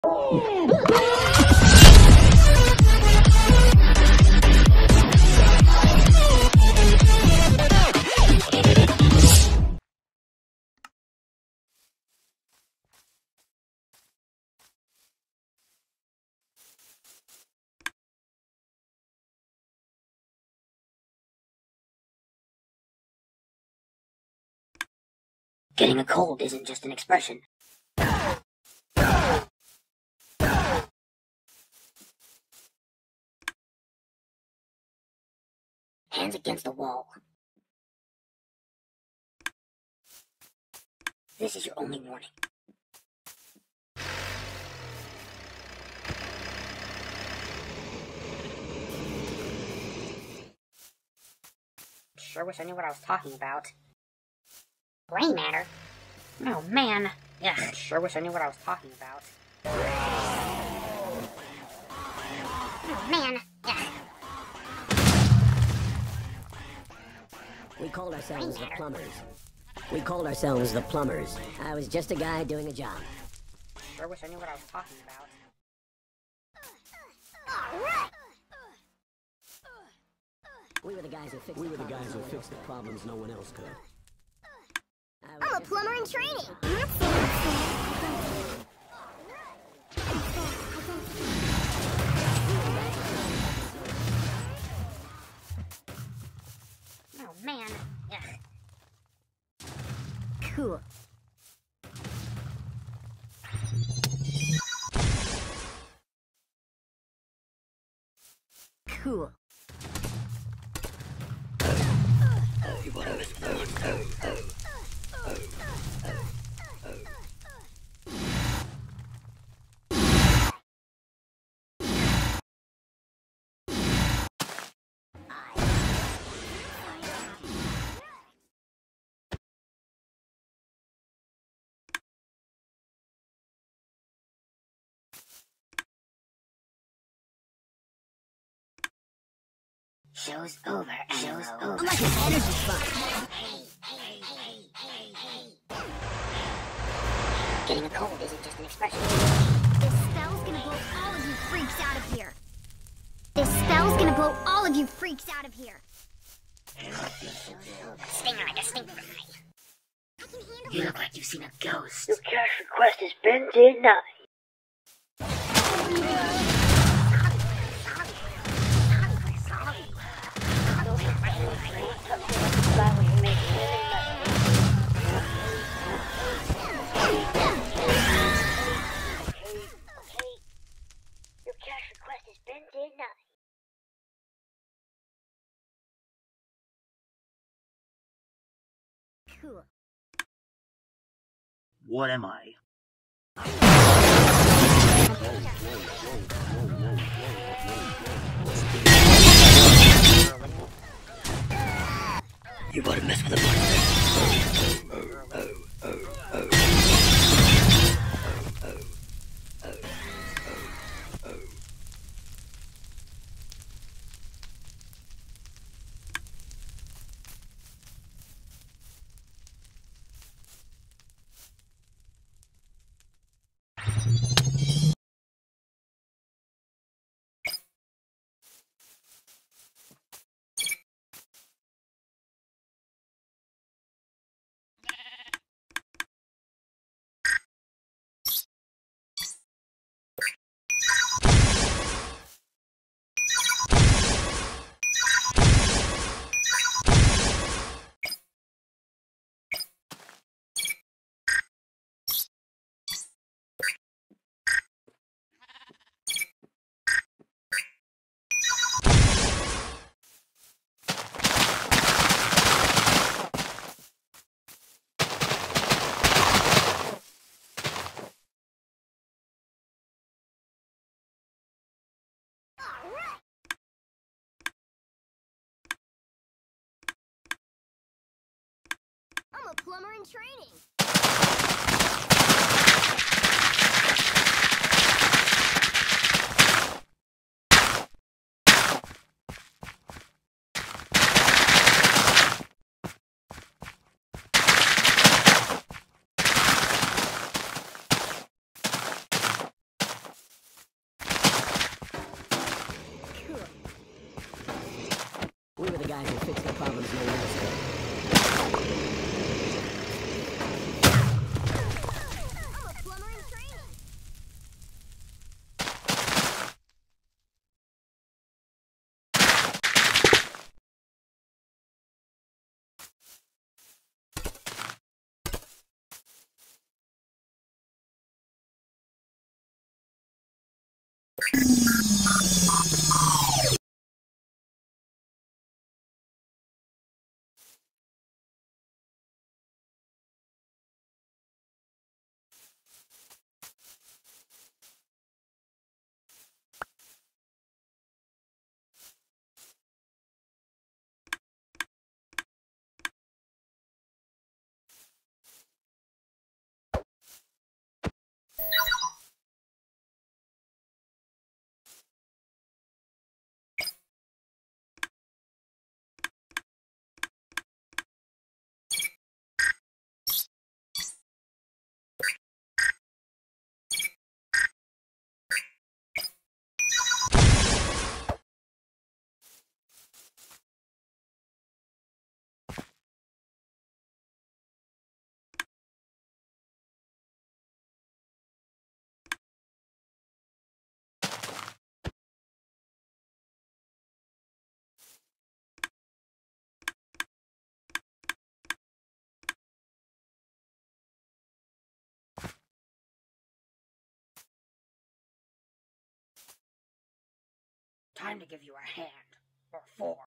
Getting a cold isn't just an expression. Hands against the wall. This is your only warning. Sure wish I knew what I was talking about. Gray matter? Oh man. Yeah, sure wish I knew what I was talking about. Oh man. Yeah. We called ourselves the Plumbers. I was just a guy doing a job. Sure wish I knew what I was talking about. We were the guys who fixed the problems no one else could. I'm a plumber in training. Oh man. Yeah. Cool. Cool. Show's over. I'm like an energy sponge. Getting a cold isn't just an expression. This spell's gonna blow all of you freaks out of here. Stinger like a stink fly. I can handle You look like you've seen a ghost. Your cash request has been denied. Your cash request has been denied. Cool. What am I? You wanna mess with the money? I'm a plumber in training. We were the guys who fixed the problems no one else could. I'm a plumber in training. Time to give you a hand. Or four.